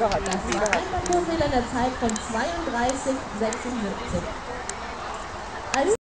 Das war ein Parcoursfehler in der Zeit von 32,76.